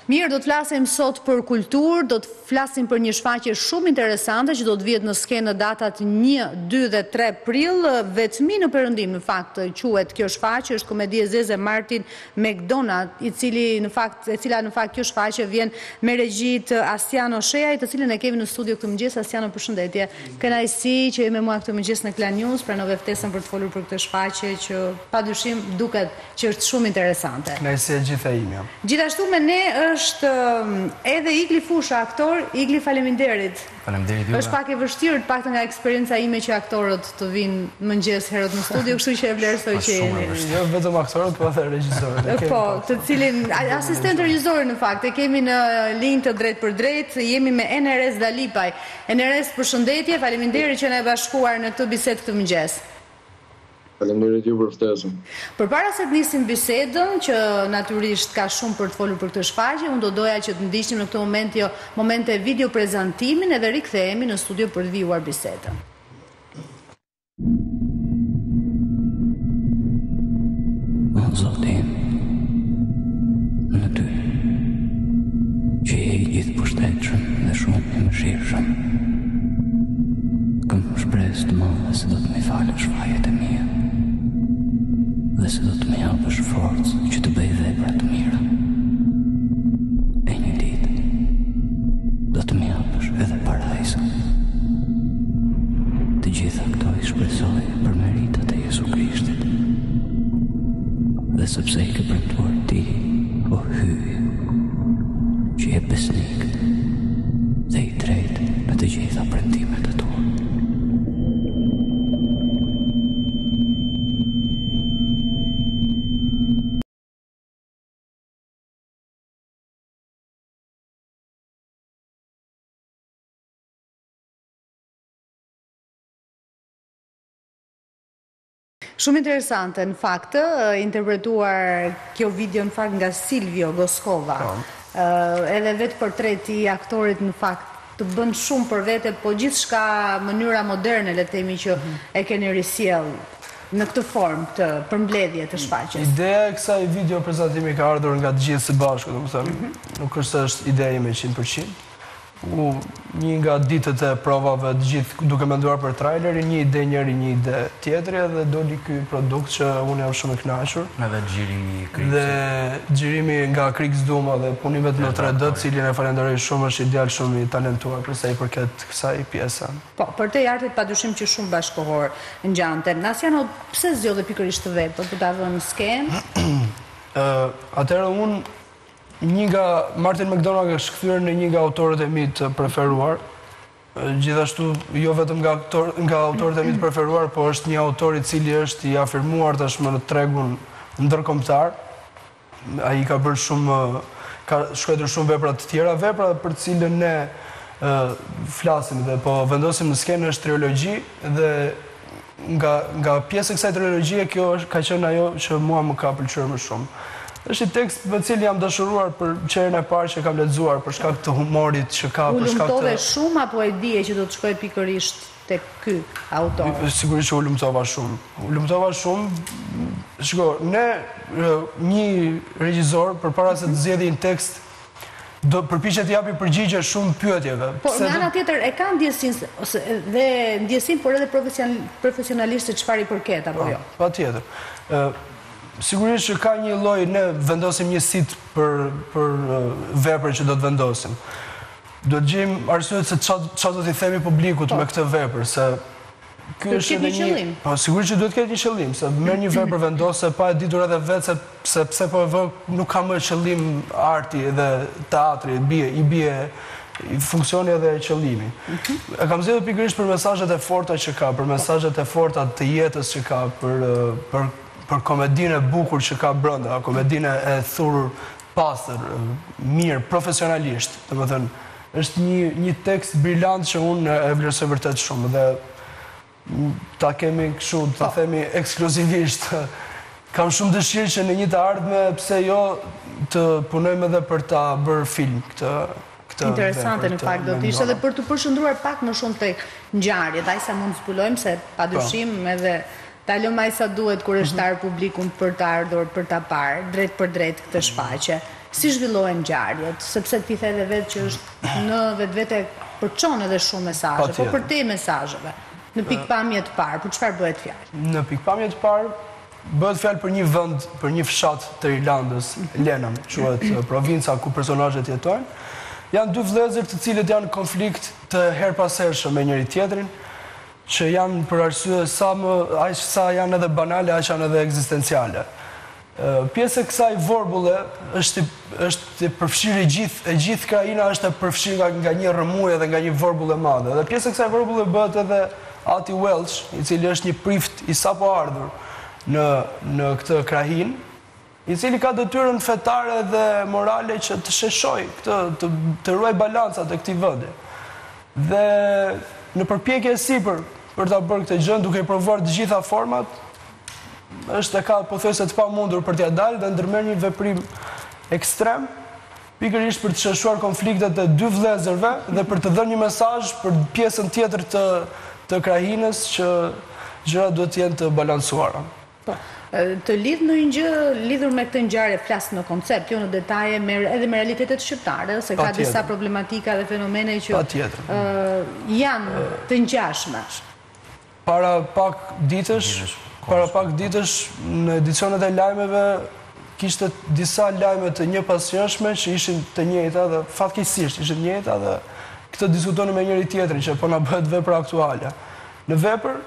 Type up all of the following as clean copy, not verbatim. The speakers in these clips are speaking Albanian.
Mirë, do të flasim sot për kulturë, do të flasim për një shfaqje shumë interesante që do të vihet në skenë në datat 1, 2 dhe 3 prill, vetëmi në Perëndim në fakt quhet kjo shfaqje, është komedia e zeze Martin McDonagh, e cila në fakt kjo shfaqje vjen me regjit Astiano Sheaj, të cilën e kemi në studio këtë mëngjes. Astiano, përshëndetje. Kënaqësi që je me mua këtë mëngjes në Klan News, pranove ftesën për të folur për këtë shfaqje që padyshim duket që është shumë interesante. Kënaqësi e gjitha ime. Gjithashtu me ne është edhe Igli Fusha, aktor. Igli, faleminderit. Faleminderit juve. Është pak e vështirë, paktën nga eksperienca ime që aktorët të vinë mëngjes herët në studio, kështu që e vlerësoj që jeni. Jo vetëm aktorët, po edhe regjisorët. Po, të cilin asistent regjisor në fakt, e kemi në linjë të drejt për drejt, jemi me Eneres Dalipaj. Eneres, përshëndetje, faleminderit që na e bashkuar në këtë bisedë këtë mëngjes. Faleminderit ju për ftesën. Përpara se të nisim bisedën, që natyrisht ka shumë për të folur për këtë shfaqje, unë do doja që të ndiqnim në këtë momente video prezantimin edhe rikthehemi në studio për të vijuar bisedën. O Zoti, në ty, që je i gjithë pushtetshëm dhe shumë i mëshirshëm, kam shpresë të madhe se do të më falësh shfaqjet e mia dhe se do të më japësh forcë që të bëj vepra të mira. E një ditë do të më japësh edhe parajsën. Të gjitha këto i shpresoj për meritat e Jesu Krishtit. Dhe sepse i ke premtuar ti, o hyj, që je besnik dhe i drejtë në të gjitha premtimet e tua. Shumë interesante, në fakt, interpretuar kjo video në fakt nga Silvio Goskova. Edhe vetë portreti i aktorit në fakt të bën shumë për vete, po gjithçka mënyra moderne, le të themi, që e keni risjell në këtë formë të përmbledhje të shfaqjes. Ideja e kësaj video prezantimi ka ardhur nga të gjithë së bashku, domethënë, nuk është ideja ime 100%. Një nga ditët e provave të gjithë duke menduar për trailerin, një ide njëri, një ide tjetri, dhe doli ky produkt që unë jam shumë i kënaqur. Edhe xhirimi i Kriksit. Dhe xhirimi nga Kriks Duma dhe punimet në 3D, cilin e falenderoj shumë, është ideal shumë i talentuar për sa i përket kësaj pjese. Po, për te artit padyshim që shumë bashkohor ngjante. Astiano, pse zgjodhe pikërisht të vepër për ta vënë në skenë? Atëherë unë një nga Martin McDonagh është kthyer në një nga autorët e mi të preferuar. Gjithashtu jo vetëm nga autorët e mi të preferuar, po është një autor i cili është i afirmuar tashmë në tregun ndërkombëtar. Ai ka bërë ka shkruar shumë vepra të tjera, vepra për të cilën ne flasim dhe po vendosim në skenë është trilogji, dhe nga pjesë e kësaj trilogjie kjo ka qenë ajo që mua më ka pëlqyer më shumë. Është një tekst me cilin jam dashuruar për qerën e parë që kam lexuar për shkak të humorit që ka, për shkak të... U lumtove shumë apo e dije që do të shkojë pikërisht tek ky autor? Sigurisht që u lumtova shumë. U lumtova shumë. Shiko, një regjisor përpara se të zgjedhë një tekst do përpiqet të japi përgjigje shumë pyetjeve. Po në ana tjetër e ka ndjesin, por edhe profesionalisht se çfarë i përket apo jo? Patjetër. Sigurisht që ka një lloj, ne vendosim një sit për veprën që do të vendosim. Do të gjejmë arsyet se çfarë do t'i themi publikut me këtë vepër, se ky është edhe një qëllim. Po sigurisht që duhet të ketë një qëllim, se merr një vepër vendose pa e ditur edhe vetë se pse po e vë, nuk ka më qëllim arti dhe teatri, i bie funksioni edhe qëllimi. E kam zgjedhur pikërisht për mesazhet e forta që ka, për mesazhet e forta të jetës që ka, për komedinë e bukur që ka brenda, komedinë e thurur pastër, mirë, profesionalisht. Domethënë, është një tekst brillant që unë e vlerësoj vërtet shumë, dhe ta kemi kështu, ta themi ekskluzivisht. Kam shumë dëshirë që në një të ardhme, pse jo, të punojmë edhe për ta bërë film këtë. Interesante në fakt do të ishte, edhe për të përshëndruar pak më shumë tek ngjarjet, ai sa mund të zbulojmë, se padyshim edhe ta lëmë ai sa duhet kur është ardhur publikun për të ardhur për ta parë drejt për drejt këtë shfaqje. Si zhvillohen ngjarjet, sepse ti the edhe vetë që është në vetvete përçon edhe shumë mesazhe, po për te mesazheve. Në pikpamje të parë, për çfarë bëhet fjalë? Në pikpamje të parë bëhet fjalë për një vend, për një fshat të Irlandës, Lenham, quhet provinca ku personazhet jetojnë. Janë dy vëllezër të cilët janë në konflikt të herpashershëm me njëri tjetrin, që janë për arsye aq sa janë edhe banale, aq janë edhe ekzistenciale. Pjesë e kësaj vorbulle është e përfshirë e gjithë krajina është e përfshirë nga një rrëmuje dhe nga një vorbull e madhe. Dhe pjesë e kësaj vorbulle bëhet edhe Ati Welsh, i cili është një prift i sapo ardhur në këtë krahin, i cili ka detyrën fetare dhe morale që të sheshoj, të ruaj balancat e këtij vendi. Dhe në përpjekje e sipër për ta bërë këtë gjë, duke i provuar të gjitha format, është e ka pothuajse të pamundur për t'ia dalë dhe ndërmerr një veprim ekstrem, pikërisht për të sheshuar konfliktet e dy vëllezërve dhe për të dhënë një mesazh për pjesën tjetër të krahinës që gjërat duhet të jenë të balancuara. Të lidh në një gjë lidhur me këtë ngjarje, flas në koncept, jo në detaje, edhe me realitetet shqiptare, se ka disa problematika dhe fenomene që janë të ngjashme. Para pak ditësh në edicionet e lajmeve kishte disa lajme të njëpasqyrshme që ishin të njëjta dhe fatkeqësisht ishin të njëjta dhe këtë diskutonin me njëri tjetrin që po na bëhet vepra aktuale. Në vepër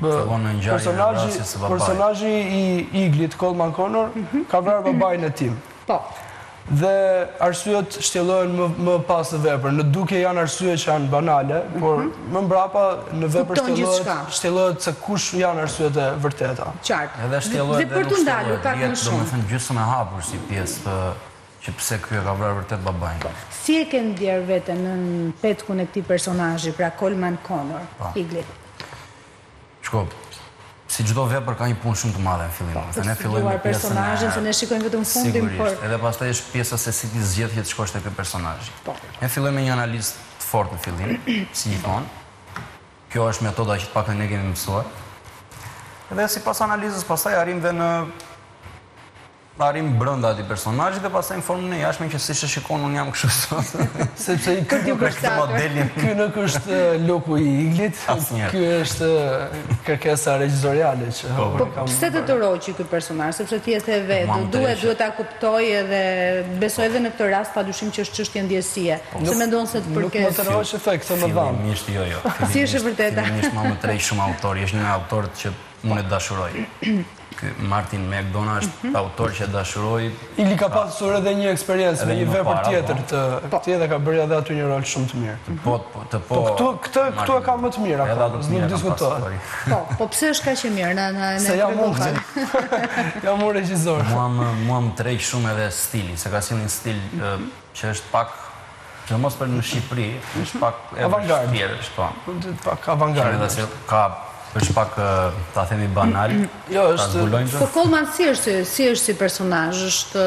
personazhi i Iglit, Coleman Connor, ka vrarë babain e tim. Dhe arsyet shtjellohen më pas në vepër. Në duke janë arsye që janë banale, por më mbrapa në vepër shtjellohet se kush janë arsyet e vërteta. Qartë. Edhe shtjellohet dhe nuk shtjellohet, domethënë gjysmë e hapur si pjesë që pse ky e ka vrarë vërtet babain. Si e ke ndjer veten në petkun e këtij personazhi, pra Coleman Connor, Iglit? Shko, si çdo vepër ka një punë shumë të madhe në fillim. Ne fillojmë me personazhin, se ne shikojmë vetëm fundin, por edhe pastaj është pjesa se si ti zgjedh që të shkosh te ky personazh. Ne fillojmë me një analizë të fortë në fillim, si gjithmonë. Kjo është metoda që të paktën ne kemi mësuar. Edhe sipas analizës pastaj arrim brenda atij personazhi dhe pastaj në formën e jashtme që siç e shikon unë jam kështu sot. Sepse ky nuk është loku i Iglit, ky është kërkesa regjizoriale që po pse të roqi ky personazh, sepse ti e the vetë, duhet ta kuptoj edhe besoj edhe në këtë rast padyshim që është çështje ndjesie. Se mendon se të përket. Nuk më të roqi fakt këtë më dhan. Fillimisht jo. Si është e vërteta? Fillimisht më trej shumë autori, është një autor që unë e dashuroj. Martin McDonagh është autor që dashuroj. Igli ka pasur edhe një eksperiencë me një vepër tjetër të këtij dhe ka bërë edhe aty një rol shumë të mirë. Këtu e ka më të mirë akoma, nuk diskutohet. Po pse është kaq e mirë? Se jam unë. Jam unë regjisor. Mua më tërheq shumë edhe stili, se ka si një stil që është pak, që mos për në Shqipëri, është pak avangard. Pak avangard. është pak, ta themi, banal. Jo, është... Po Coleman si është si personazh? Është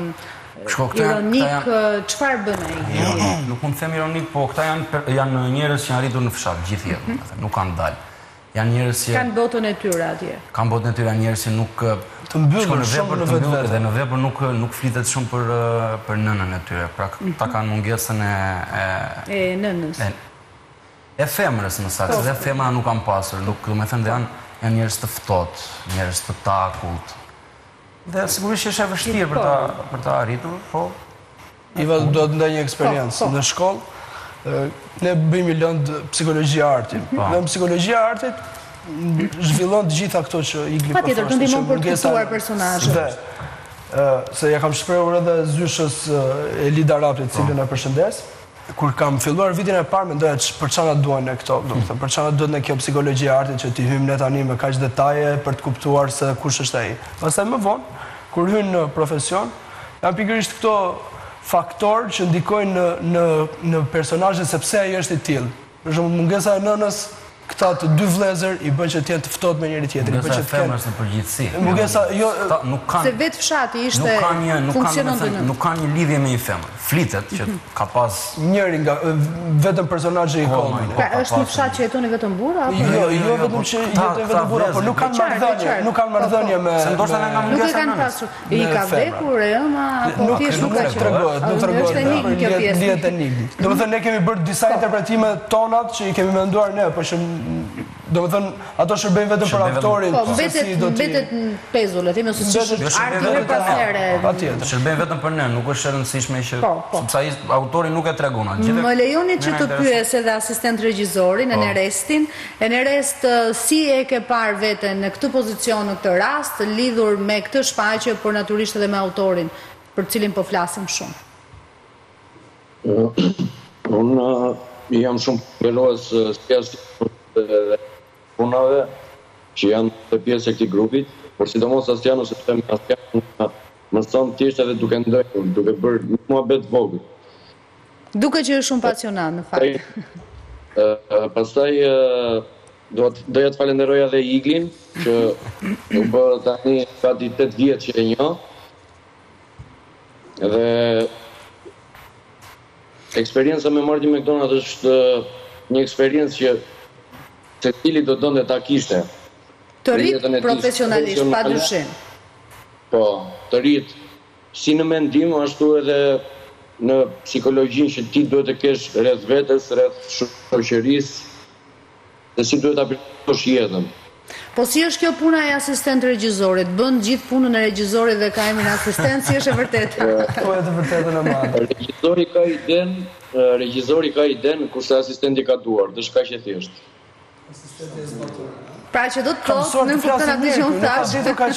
ironik? Çfarë bën ai? Nuk mund të them ironik, po këta janë njerëz që janë arritur në fshat, gjithë jetën, nuk kanë dalë. Janë njerëz që kanë botën e tyre atje. Kanë botën e tyre, janë njerëz që nuk të mbyllën shumë në vetvete. Dhe në vepër nuk flitet shumë për nënën e tyre. Pra ta kanë mungesën e nënës. E femrës në saktë, dhe femra nuk kanë pasur, do me thënë dhe janë njerëz të ftohtë, njerëz të takult. Dhe sigurisht është e vështirë për ta arritur, po... Iva do të ndaj një eksperiencë në shkollë, ne bëjmë lëndë psikologjia e artit. Dhe në psikologjia e artit zhvillon të gjitha këto që Igli po thoshte. Patjetër, të ndihmon për të kuptuar personazhin. Se ja kam shprehur edhe zyshës Elida Raptit, cilën e përshëndes. Kur kam filluar vitin e parë, mendoja për çfarë duan ne këto, domethënë për çfarë duhet ne kjo psikologjia e artit që ti hyjmë ne tani me kaq detaje për të kuptuar se kush është ai. Pastaj më vonë, kur hyn në profesion, janë pikërisht këto faktorë që ndikojnë në personazhin se pse ai është i tillë. Për shembull, mungesa e nënës, këta të dy vëllezër i bën që të jenë të ftohtë me njëri tjetrin. Mungesa e femrës në përgjithësi. Mungesa, jo, nuk kanë. Se vetë fshati ishte funksionon nuk kanë një lidhje me një femër. Flitet që ka pas njëri nga vetëm personazhe i komit. Pra është një fshat që jetoni vetëm burra apo? Jo, vetëm që jetojnë vetëm burra, por nuk kanë marrëdhënie me. Se ndoshta nga Nuk e kanë pasur. I ka vdekur ëma apo thjesht nuk ka tregohet, nuk tregohet. Lihet enigmi. Domethënë ne kemi bërë disa interpretime tonat që i kemi menduar ne, por që domethënë ato shërbejnë vetëm për aktorin. Po, mbetet në pezull, e themi ose ç'është arti më pas here. Patjetër. Shërbejnë vetëm për ne, nuk është e rëndësishme që sepse ai autori nuk e tregon atë. Më lejoni që të pyes edhe asistent regjizorin Enerestin. Enerest, si e ke parë veten në këtë pozicion në këtë rast, lidhur me këtë shfaqje, por natyrisht edhe me autorin, për cilin po flasim shumë? Unë jam shumë përlohes dhe punave që janë të pjesë e këtij grupit, por sidomos Astiano, sepse me Astiano më son thjesht edhe duke ndonjë, duke bërë muhabet vogël. Duke që është shumë pasionat në fakt. Pastaj doja të falenderoja edhe Iglin, që u bë tani gati 8 vjet që e njoh. Dhe eksperienca me Martin McDonagh është një eksperiencë që secili do donte ta kishte. Të rrit profesionalisht, padyshim. Po, të rrit si në mendim, ashtu edhe në psikologjinë që ti duhet të kesh rreth vetes, rreth shoqërisë, dhe si duhet ta përdosh jetën. Po si është kjo puna e asistent regjizorit? Bën gjithë punën e regjizorit dhe ka emrin asistent, si është e vërtetë? Po e të vërtetën e madhe. Regjizori ka iden, kurse asistenti ka duar, dhe shkaq e thjeshtë. Pra që do të thotë, në kupton atë që unë thash. Nuk ka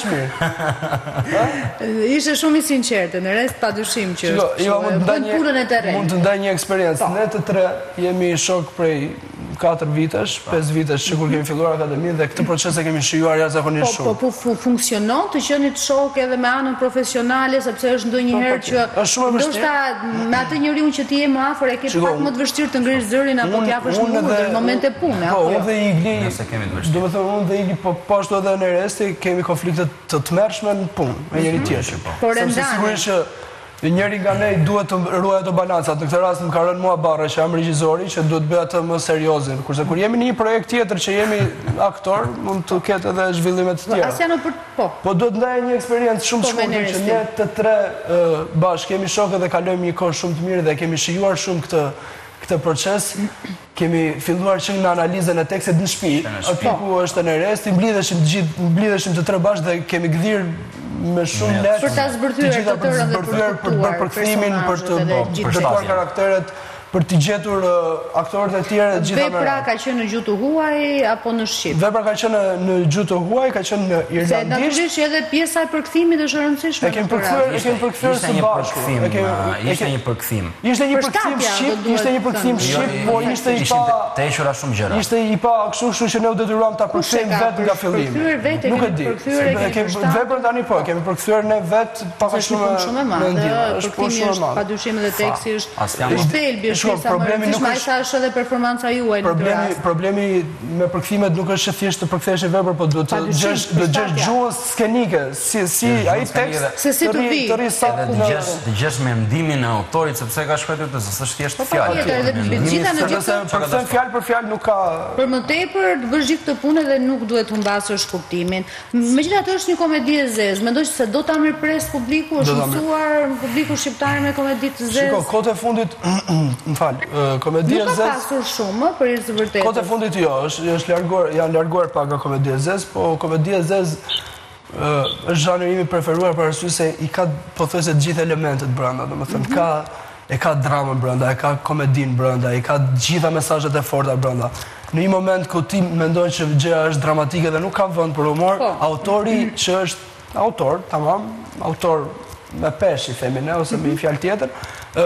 mirë. Ishe shumë i sinqertë, në rest padyshim që bën punën e terrenit. Mund të ndaj një eksperiencë. Ne të tre jemi shok prej 4 vitesh, 5 vitesh që kur kemi filluar akademinë dhe këtë proces e kemi shijuar jashtëzakonisht shumë. Po funksionon të qenit shok edhe me anën profesionale, sepse është ndonjëherë që ndoshta me atë njeriu që ti je më afër e ke pak më të vështirë të ngrish zërin apo të japësh një urdhër në momente pune. Po, unë dhe Igli, domethënë unë dhe Igli, po ashtu edhe në resti kemi konflikte të tmerrshme në punë me njëri tjetrin. Sepse sigurisht që njëri nga ne duhet të ruaj ato balancat. Në këtë rast më ka rënë mua barre që jam regjizori që duhet bëj atë më seriozin. Kurse kur jemi në një projekt tjetër që jemi aktor, mund të ketë edhe zhvillime të tjera. Po duhet ndaj një eksperiencë shumë të shkurtër që ne të tre bashkë kemi shokë dhe kalojmë një kohë shumë të mirë dhe kemi shijuar shumë këtë proces. Kemi filluar që në analizën e tekstit në shtëpi. Piku është në rest, mblidheshim të tre bashkë dhe kemi gdhir me shumë letë për ta zbërthyer të tërën dhe për përkthimin, për të dëtuar karakteret, për të gjetur aktorët e tjerë gjitha me. Vepra ka qenë në gjuhë të huaj apo në shqip? Vepra ka qenë në gjuhë të huaj, ka qenë në irlandisht. Se natyrisht edhe pjesa e përkthimit është e rëndësishme. E kemi përkthyer së bashku. Ishte një përkthim. Ishte një përkthim shqip, po ishte i pa të hequra shumë gjëra. Ishte i pa kështu që ne u detyruam ta përkthejmë vetë nga fillimi. Nuk e di. Veprën tani po, kemi përkthyer ne vetë pak shumë e madhe. Përkthimi është padyshim edhe teksti është thelbi. Problemi nuk është edhe performanca juaj në këtë rast. Problemi me përkthimet nuk është thjesht të përkthesh një vepër, po duhet të gjesh gjuhën skenike, si ai tekst, se si të vi. Të gjesh mendimin e autorit sepse ka shkruar të s'është thjesht fjalë. Gjithë në gjithë përkthem fjalë për fjalë nuk ka. Për më tepër të bësh gjithë këtë punë dhe nuk duhet të humbasësh kuptimin. Megjithatë është një komedi e zezë. Mendoj se do ta mirëpres publiku, është mësuar publiku shqiptar me komedi të zezë. Shiko, kohët e fundit komedia e zezë. Nuk ka pasur shumë, për të vërtetë. Kohët e fundit jo, janë larguar pak nga komedia e zezë, po komedia e zezë është zhanri im i preferuar për arsye se i ka pothuajse të gjithë elementet brenda, domethënë ka dramën brenda, e ka komedinë brenda, i ka të gjitha mesazhet e forta brenda. Në një moment ku ti mendon që gjëja është dramatike dhe nuk ka vend për humor, autori që është autor, tamam, autor me pesh i themi ne ose me një fjalë tjetër,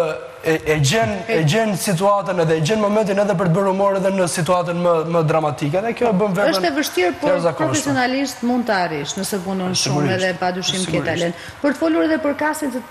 e gjen situatën edhe e gjen momentin edhe për të bërë humor edhe në situatën më dramatike dhe kjo e bën veprën. Është e vështirë, por profesionalisht mund të arrish nëse punon shumë edhe padyshim ke talent. Për të folur edhe për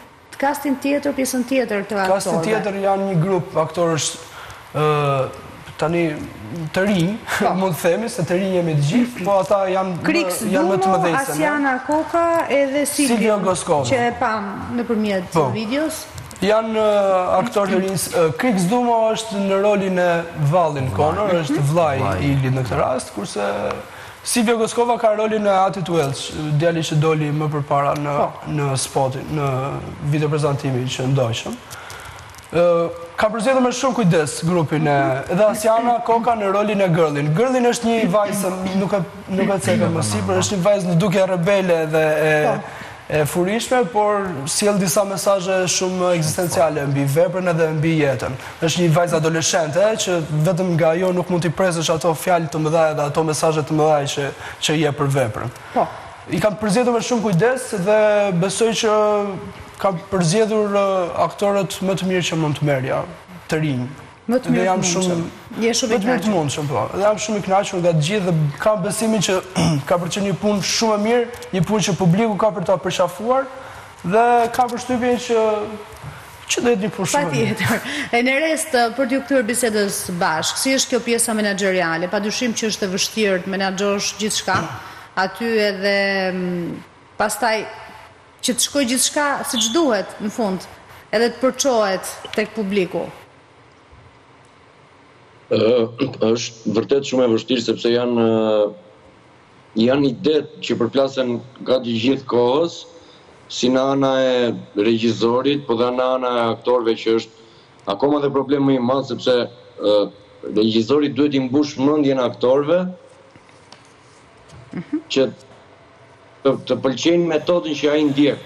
castin tjetër, pjesën tjetër të aktorëve. Castin tjetër janë një grup aktorësh tani të rinj, mund të themi, se të rinj jemi të gjithë, po ata janë më të mëdhenj se ne. Asiana Koka edhe Silvio Goskova, që e pam nëpërmjet videos. Janë aktorë të rinj. Kriks Dumo është në rolin e Vallin Conor, është vllai i Ilit në këtë rast, kurse Silvio Goskova ka rolin e Atit Welch, djali që doli më përpara në spotin, në video prezantimin që ndoqëm. Ka përzgjedhur me shumë kujdes grupin edhe Asiana Koka në rolin e Girlin. Girlin është një vajzë, nuk e cepem më sipër, është një vajzë në dukje rebele dhe e furishme, por sjell disa mesazhe shumë ekzistenciale mbi veprën edhe mbi jetën. Është një vajzë adoleshente që vetëm nga ajo nuk mund t'i presësh ato fjalë të mëdha dhe ato mesazhe të mëdha që jep për veprën. I kam përzgjedhur me shumë kujdes dhe besoj që kam përzgjedhur aktorët më të mirë që mund të merja, të rinj. Më të mirë të mundshëm. Je shumë i kënaqur. Po. Dhe jam shumë i kënaqur nga të gjithë dhe kam besimin që ka përqenë një punë shumë e mirë, një punë që publiku ka për ta përqafuar dhe kam përshtypjen që do jetë një punë shumë e mirë. Patjetër. E në rest, për t'ju kthyer bisedës bashkë, si është kjo pjesa menaxheriale? Padyshim që është e vështirë të menaxhosh gjithçka aty edhe pastaj që të shkoj gjithçka siç duhet në fund, edhe të përçohet tek publiku. Është vërtet shumë e vështirë sepse janë idetë që përplasen gati gjithë kohës, si në ana e regjisorit, po dhe në ana e aktorëve që është akoma dhe problem më i madh sepse regjisori duhet i mbush mendjen e aktorëve që të pëlqejnë metodën që ai ndjek.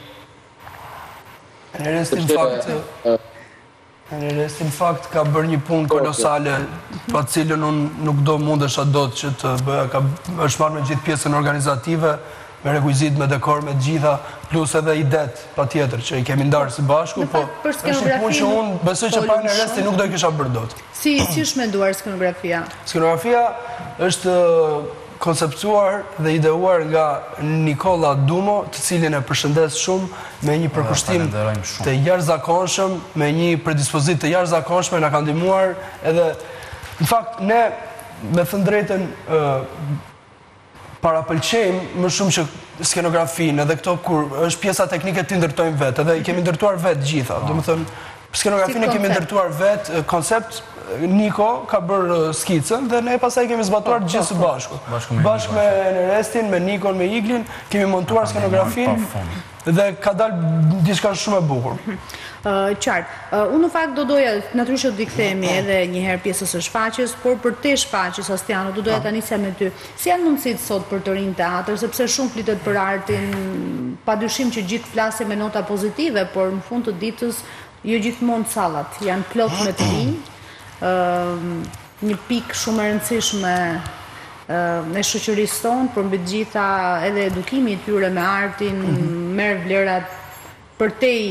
Në restin fakt ka bërë një punë kolosale, pa cilën unë nuk do mundesha dot që të bëja, është marrë me gjithë pjesën organizative, me rekuizit, me dekor, me gjitha, plus edhe idet, pa tjetër, që i kemi ndarë së bashku, po është një punë që unë besoj që pa në restin nuk do i kisha bërë dot. Si është menduar skenografia? Skenografia është konceptuar dhe ideuar nga Nikola Dumo, të cilin e përshëndes shumë, me një përkushtim të jashtëzakonshëm, me një predispozit të jashtëzakonshme, na ka ndihmuar edhe në fakt ne me thënë drejtën parapëlqejmë më shumë që skenografinë, edhe këto kur është pjesa teknike të ndërtojmë vetë, edhe i kemi ndërtuar vetë gjitha. Domethënë, skenografinë kemi ndërtuar vetë, koncept. Niko ka bërë skicën dhe ne pasaj kemi zbatuar gjithë së bashku. Bashkë me Nerestin, me Nikon, me Iglin, kemi montuar skenografinë dhe ka dalë diçka shumë e bukur. Qartë. Unë në fakt do doja, natyrisht do t'i kthehemi edhe një herë pjesës së shfaqjes, por për te shfaqjes, Astiano, do doja ta nisja me ty. Si janë mundësitë sot për të rinj teatr, sepse shumë flitet për artin, padyshim që gjithë flasin me nota pozitive, por në fund të ditës jo gjithmonë sallat janë plot me të rinj. Një pikë shumë e rëndësishme në shoqërisë tonë, por mbi të gjitha edhe edukimi i tyre me artin, merr vlerat përtej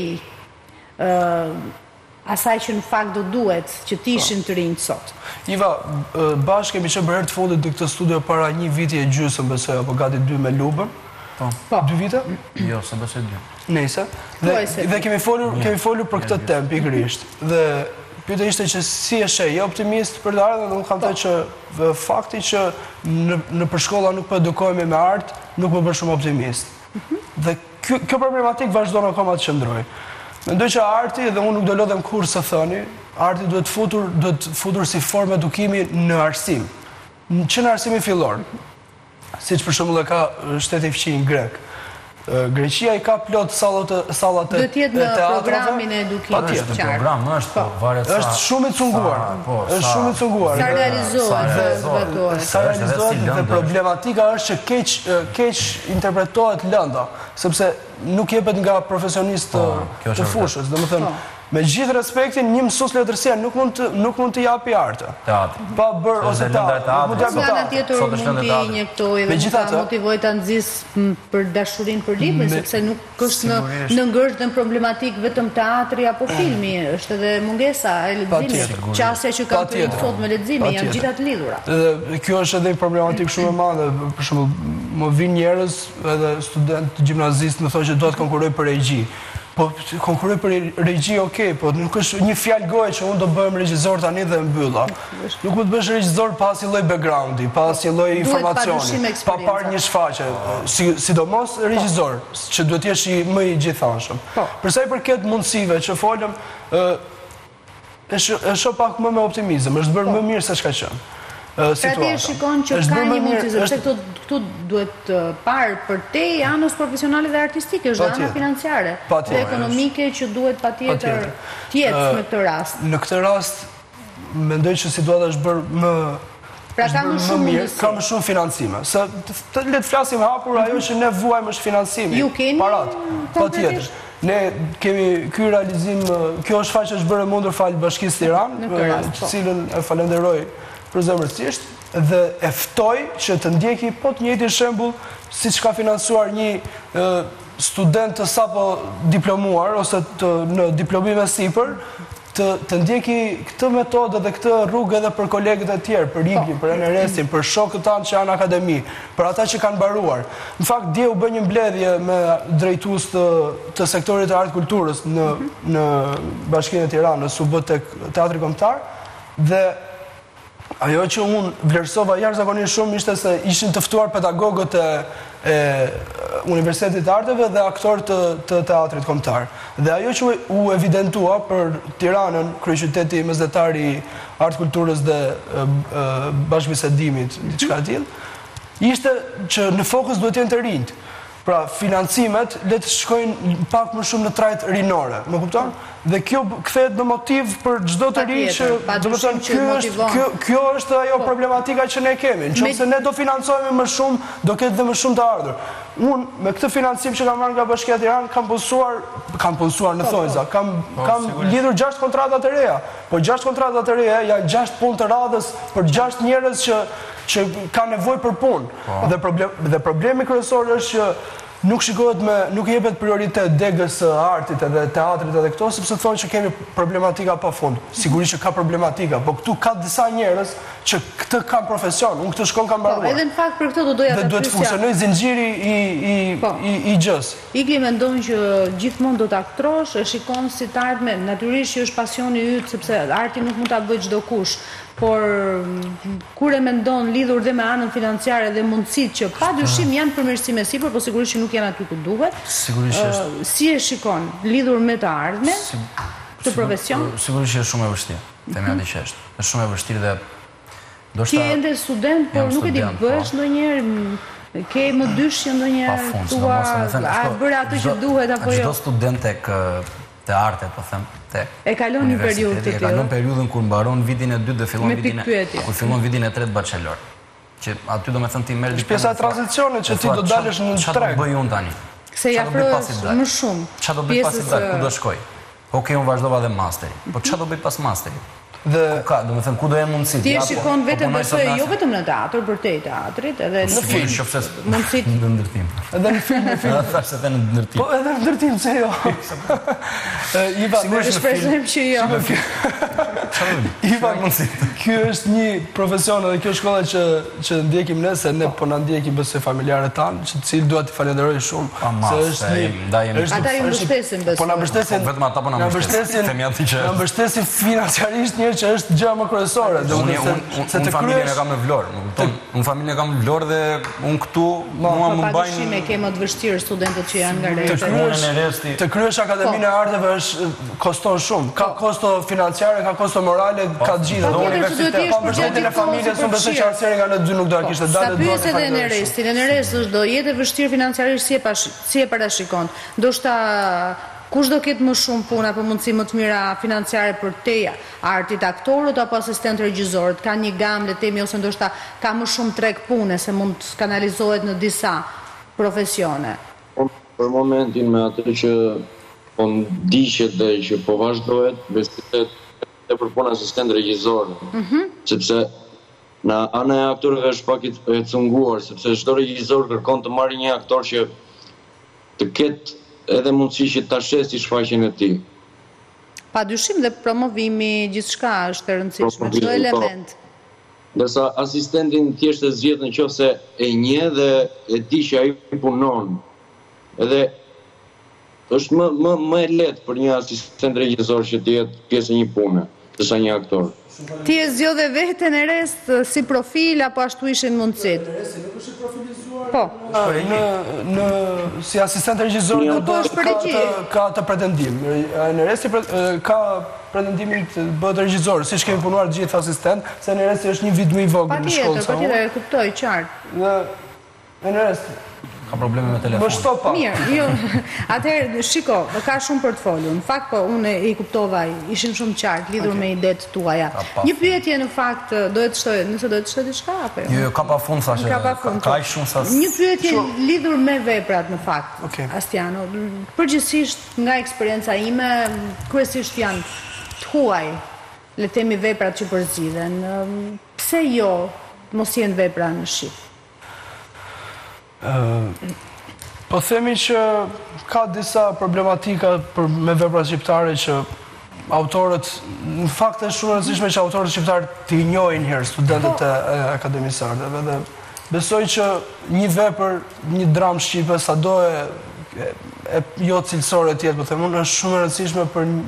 asaj që në fakt do duhet që të ishin të rinj sot. Iva, bashkë kemi qenë për herë të fundit në këtë studio para një viti e gjysmë, besoj, apo gati 2 me Lubën. 2 vite? Jo, se besoj 2. Nejse. Dhe kemi folur për këtë temë pikërisht. Dhe pyetja ishte që si e sheh, je optimist për të ardhmen, unë kam thënë që fakti që në përshkolla nuk po edukohemi me art, nuk më bën shumë optimist. Dhe kjo problematik vazhdon akoma të qëndrojë. Mendoj që arti, dhe unë nuk do lodhem kur së thëni, arti duhet futur si formë edukimi në arsim. Që në arsimi fillor, siç për shembull e ka shteti fqinj grek. Greqia i ka plot sallat e teatrave. Do t'jetë në programin e edukimit. Është program, është varet sa. Është shumë i cunguar. Është shumë i cunguar. Sa realizohet. Sa realizohet dhe problematika është që keq interpretohet lënda, sepse nuk jepet nga profesionist të fushës. Domethënë, me gjithë respektin, një mësues letërsia nuk mund të japi arte. Pa bërë ose teatr. Nga tjetër mund t'i injektoj dhe mund t'a motivoj t'a nxjisë për dashurinë për librin, sepse nuk është në ngërsh dhe në problematik vetëm teatri apo filmi, është edhe mungesa e leximit, qasja që ka të sot me leximin, janë gjitha të lidhura. Kjo është edhe një problematik shumë e madhe, për shembull, më vijnë njerëz edhe student gjimnazist më thonë që do të konkurroj për regji. Po, konkuroj për regji, okej, po nuk është një fjalë goje që unë do bëhem regjizor tani dhe mbylla. Nuk mund të bësh regjizor pa asnjë lloj backgroundi, pa asnjë lloj informacioni, pa parë një shfaqje, sidomos regjizor, që duhet të jesh më i gjithanshëm. Për sa i përket mundësive që folëm, e shoh pak më me optimizëm, është bërë më mirë se çka qenë. Pra ti e shikon që ka një mundësi, sepse këtu duhet parë për te anës profesionale dhe artistike, është ana financiare, dhe ekonomike që duhet patjetër tjetë në këtë rast. Në këtë rast, mendoj që situata është bërë më pra ka më shumë mundësi. Ka më shumë financime. Se le të flasim hapur, ajo që ne vuajmë është financimi. Ju keni patjetër. Ne kemi ky realizim, kjo është faqe që është bërë mundur falë Bashkisë Tiranë, cilën e falenderoj për zemërësisht, dhe e ftoj që të ndjeki po të njëjtin shembull si që ka financuar një student të sapo diplomuar, ose në diplomime sipër, të ndjeki këtë metodë dhe këtë rrugë edhe për kolegët e tjerë, për Iglin, për NRS-in, për shokët tanë që janë akademi, për ata që kanë mbaruar. Në fakt, dje u bë një mbledhje me drejtues të sektorit të artë kulturës në Bashkinë e Tiranës, u bë tek Teatri Kombëtar, dhe ajo që unë vlerësova jashtëzakonisht shumë ishte se ishin të ftuar pedagogët e Universitetit të Arteve dhe aktorë të Teatrit Kombëtar. Dhe ajo që u evidentua për Tiranën, kryeqyteti mesdhetar i artë kulturës dhe bashkëbisedimit, diçka e tillë, ishte që në fokus duhet jenë të rinjt. Pra, financimet le të shkojnë pak më shumë në trajt rinore, më kupton? Dhe kjo kthehet në motiv për çdo të ri që, kjo është ajo problematika që ne kemi. Nëse ne do financojmë më shumë, do ketë dhe më shumë të ardhur. Unë me këtë financim që kam marrë nga Bashkia e Tiranës kam punësuar në thonjza, kam lidhur 6 kontrata të reja. Po 6 kontrata të reja janë 6 punë të radhës për 6 njerëz që ka nevojë për punë. Dhe problemi kryesor është që nuk jepet prioritet degës së artit edhe teatrit edhe këto, sepse thonë që kemi problematika pa fund. Sigurisht që ka problematika, po këtu ka disa njerëz që këtë kanë profesion, unë këtë shkollë kam mbaruar. Edhe në fakt për këtë do doja ta pyesja. Dhe duhet të funksionojë zinxhiri i gjës. Igli mendon që gjithmonë do ta aktrosh, e shikon si të ardhme, natyrisht që është pasioni yt, sepse arti nuk mund ta bëjë çdo kush. Por kur e mendon lidhur dhe me anën financiare dhe mundësitë që padyshim janë përmirësime sipër, po sigurisht që nuk janë aty ku duhet. Si e shikon lidhur me të ardhmen të profesion? Sigurisht që është shumë e vështirë. Themi atë që është. Është shumë e vështirë dhe ti je ende student, por nuk e di bësh ndonjëherë ke më dyshje ndonjëherë tua, a bëre atë që duhet apo jo? Çdo student te artet, po them, e kalon një periudhë të tillë. E kalon periudhën kur mbaron vitin e 2 dhe fillon vitin e 3 bachelor. Që aty domethënë ti merr pjesa e tranzicionit që ti do dalësh në treg. Çfarë bëj unë tani? Se ja afrohesh më shumë. Çfarë do bëj pasi dal? Ku do shkoj? Okej, unë vazhdova dhe masterin. Po çfarë do bëj pas masterit? Domethënë ku do jenë mundësitë? Ti e shikon vetëm besoj jo vetëm në teatr, për te teatrit, edhe në film, mundësitë në ndërtim. Edhe në film, thashë edhe në ndërtim. Po edhe në ndërtim se jo. Sigurisht shpresojmë që jo. Iva, ky është një profesion edhe kjo shkolla që ndjekim ne, se ne po na ndjekim besoj familjarët tanë, që cilë dua t'i falenderoj shumë. Ata ju mbështesin besoj. Po na mbështesin. Vetëm ata po na mbështesin. Na mbështesin financiarisht që është gjë më kryesore. Unë familjen e kam në Vlorë, më kupton? Unë familjen e kam në Vlorë dhe unë këtu mua më mbajnë. Padyshim e ke më të vështirë studentët që janë nga Rrethë. Të kryesh Akademinë e Arteve koston shumë. Ka kosto financiare, ka kosto morale, ka të gjitha. Pa mbështetjen e familjes, unë besoj që arsyeja nga në dy nuk do ta kishte dalë. Sa pyes edhe NRS-in. NRS do jetë vështirë financiarisht si e parashikon. Ndoshta kush do ketë më shumë punë apo mundësi më të mira financiare për teja, artit, aktorët apo asistent regjisorët, ka një gamë le temi ose ndoshta ka më shumë treg pune se mund të kanalizohet në disa profesione? Për momentin me atë që po ndiqet dhe që po vazhdohet, besoj se për punë asistent regjisor, sepse në ana e aktorëve është pak e cunguar, sepse çdo regjisor kërkon të marrë një aktor që të ketë edhe mundësi që ta shesi shfaqjen e tij. Padyshim dhe promovimi gjithçka është e rëndësishme, çdo element. Ndërsa asistentin thjesht e zgjedh nëse e njeh dhe e di që ai punon. Edhe është më e lehtë për një asistent regjisor që të jetë pjesë e një pune, sesa një aktor. Ti e zgjodhe veten e rest si profil apo ashtu ishin mundësit? Nuk është profilizuar. Po. Si asistent regjisor ka të pretendim. Në resti ka pretendimin të bëhet regjisor, siç kemi punuar të gjithë asistent, se në resti është një vit më i vogël në shkollë. Patjetër, e kuptoj qartë. Në rest ka probleme me telefon. Mirë, jo. Atëherë, shiko, ka shumë për të folur. Në fakt, po, unë i kuptova, ishin shumë qartë, lidhur me idetë tuaja. Një pyetje në fakt, do të shtoj, nëse do të shtoj diçka apo jo? Jo, ka pa fund thashë. Ka shumë sa. Një pyetje lidhur me veprat në fakt. Astiano, përgjithsisht nga eksperjenca ime, kryesisht janë të huaj, le të themi veprat që përzgjidhen. Pse jo mos jenë vepra në shqip? Po themi që ka disa problematika me veprat shqiptare që autorët, në fakt është shumë rëndësishme që autorët shqiptarë t'i njohin herë studentët e akademisarëve dhe besoj që një vepër, një dramë shqipe, sado e jo cilësore tjetë, po themun, është shumë rëndësishme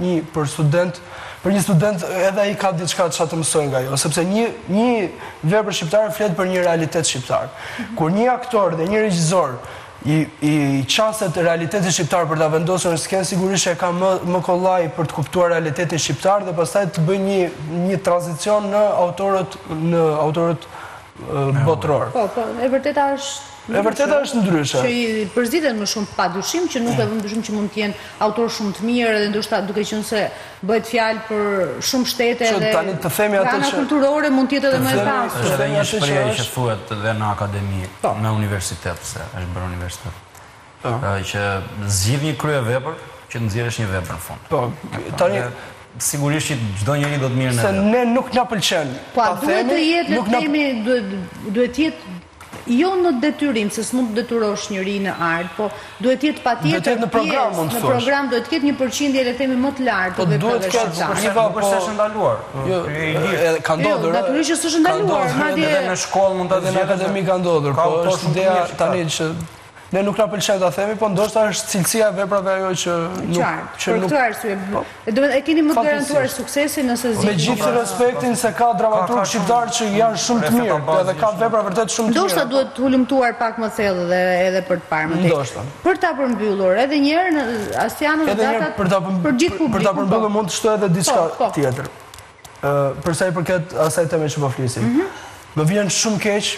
për një student edhe ai ka diçka që të mësoj nga jo, sepse një vepër shqiptare flet për një realitet shqiptar. Kur një aktor dhe një regjisor i qaset realitetin shqiptar për ta vendosur në skenë, sigurisht e ka më kollaj për të kuptuar realitetin shqiptar dhe pastaj të bëj një tranzicion në autorët botëror. Po, e vërteta është ndryshe. Që i përziten më shumë pa dyshim, që nuk e vëm dyshim që mund të jenë autor shumë të mirë edhe ndoshta duke qenë se bëhet fjalë për shumë shtete dhe grana kulturore mund të jetë edhe më e pasur. Është edhe një shprehje që thuhet edhe në akademi, në universitet, se është bërë universitet. Që zgjidh një kryevepër, që të nxjerrësh një vepër në fund. Po, tani sigurisht që çdo njeri do të mirë në se ne nuk na pëlqen. Po, duhet të jetë, le të themi, duhet të jetë jo në detyrim, se s'mund të detyrosh njëri në art, po duhet jetë patjetër në program, në program duhet të ketë një përqindje, le të themi, më të lartë të veprave shqiptare. Nuk është ndaluar. Ka ndodhur. Jo, natyrisht që s'është ndaluar, madje edhe në shkollë mund ta edhe në akademi ka ndodhur, po është ideja tani që ne nuk na pëlqen ta themi, po ndoshta është cilësia e veprave ajo që nuk për këtë arsye. E keni më të garantuar suksesin nëse zgjidhni. Me gjithë respektin se ka dramaturg shqiptar që janë shumë të mirë, edhe ka vepra vërtet shumë të mira. Ndoshta duhet të hulumtuar pak më thellë edhe për të parë më tej. Ndoshta. Për ta përmbyllur, edhe një herë Astiano në datat për gjithë publikun. Për ta përmbyllur mund të shtoj edhe diçka tjetër. Për sa i përket asaj teme që po flisim. Më vjen shumë keq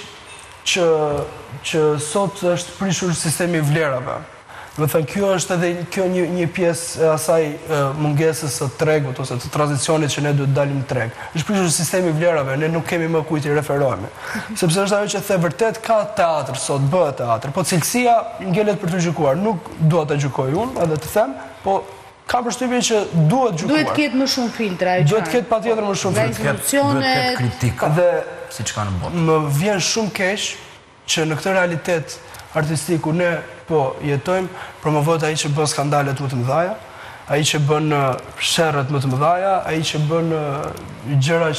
që sot është prishur sistemi i vlerave. Do të thënë, kjo është edhe një pjesë e asaj mungesës së tregut ose të tranzicionit që ne duhet dalim në treg. Është prishur sistemi i vlerave, ne nuk kemi më kujt i referohemi. Sepse është ajo që the vërtet ka teatr sot, bëhet teatr, po cilësia ngelet për të gjykuar. Nuk dua ta gjykoj unë, edhe të them, po kam përshtypjen që duhet gjykuar. Duhet të ketë më shumë filtra. Duhet të ketë patjetër më shumë filtra. Duhet të ketë kritikë. Dhe siç ka në botë. Më vjen shumë keq që në këtë realitet artistik ku ne po jetojmë, promovohet ai që bën skandalet më të mëdha, ai që bën sherrët më të mëdha, ai që bën gjëra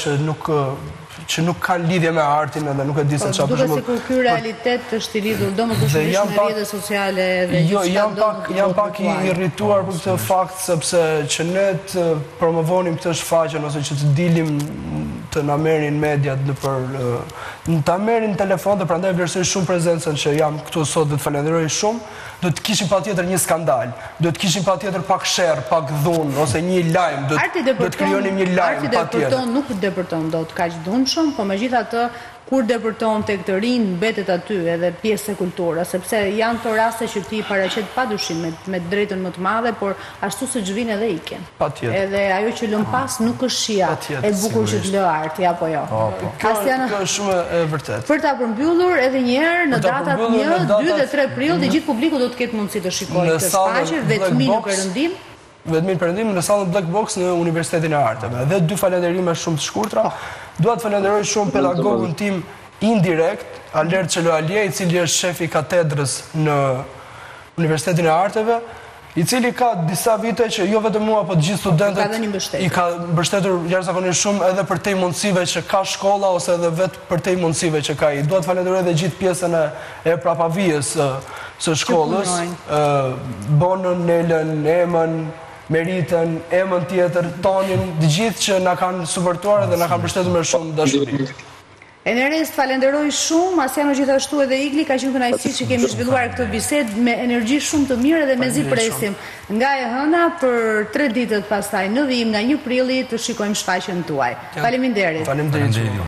që nuk kanë lidhje me artin edhe nuk e di se çfarë. Duket sikur ky realitet është i lidhur domosdoshmërisht me rrjetet sociale dhe jam pak i irrituar për këtë fakt sepse që ne të promovonim këtë shfaqjen ose që të dilim të na merrin mediat ta merrin telefon dhe prandaj vlerësoj shumë prezencën që jam këtu sot dhe të falenderoj shumë. Do të kishim patjetër një skandal, do të kishim patjetër pak sherr, pak dhunë ose një lajm, do të krijonim një lajm patjetër. Arti nuk depërton dot kaq dhunshëm, po megjithatë kur depërton tek të rinj mbetet aty edhe pjesë e kulturës, sepse janë të raste që ti paraqet padyshim me drejtën më të madhe, por ashtu siç vijnë edhe ikin. Patjetër. Edhe ajo që lëm pas nuk është shija e bukur që të lë arti apo jo. Kjo është shumë e vërtetë. Për ta përmbyllur edhe një herë në datat 1, 2 dhe 3 prill, të gjithë publiku do të ketë mundësi të shikojë këtë shfaqje vetëm në Perëndim. Vetëm në Perëndim në sallën Black Box në Universitetin e Arteve. Dhe 2 falënderime shumë të shkurtra. Dua të falenderoj shumë pedagogun tim indirekt, Alert Çeloalie, i cili është shefi katedrës në Universitetin e Arteve, i cili ka disa vite që jo vetëm mua, po të gjithë studentët i ka mbështetur jashtëzakonisht shumë edhe për te mundësive që ka shkolla ose edhe vetë për te mundësive që ka. I dua të falenderoj edhe gjithë pjesën e prapavijës së shkollës, Bonën, Nelën, Emën, Meritën, Emën tjetër, Tonin, të gjithë që na kanë suportuar dhe na kanë mbështetur me shumë dashuri. Ernest, falenderoj shumë, Asiano gjithashtu edhe Igli, ka qenë kënaqësi që kemi zhvilluar këtë bisedë me energji shumë të mirë dhe mezi presim nga e hëna për 3 ditët pastaj në vijim nga 1 prilli të shikojmë shfaqjen tuaj. Faleminderit. Faleminderit.